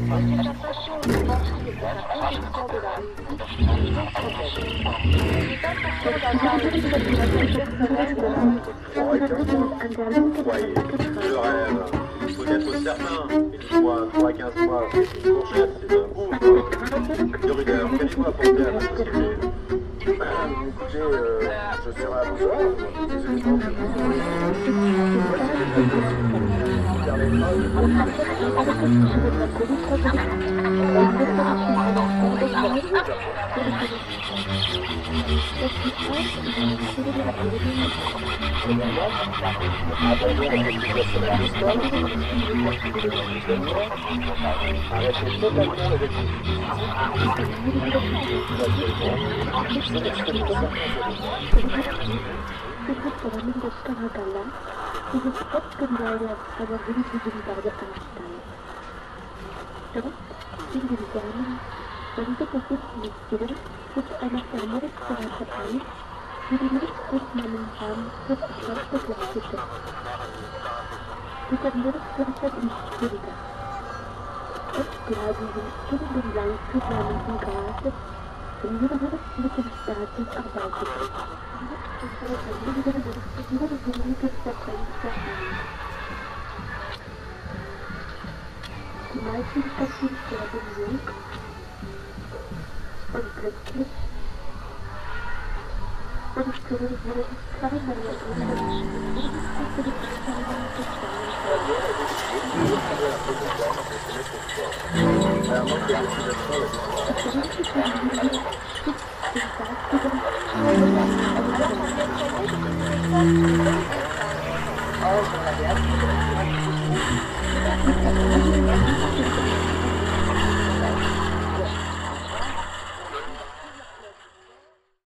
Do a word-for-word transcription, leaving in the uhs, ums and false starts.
Le rêve, il faut être certain, une fois, trois à quinze mois, c'est une courgette, c'est un bouffe. De rigueur, qu'allez-vous apporter à la société? Écoutez, euh, je serai à vous voir, ces éléments que vous arrêtez totalement avec Seguramente Kanagala is a kembali agar diri sendiri pada Einstein. Terus, tinggi di jalan, bentuk khusus mikir, terus anak anak terhadap ini, diri terus menentang, terus terus terus bukan terus terasa inspirasi. Terus lagi terus berlangsung dalam tingkat. Kemudian harus bikin status abadi. Masih kasih suatu link und plötzlich und ich würde es mir sagen, weil wir Oh,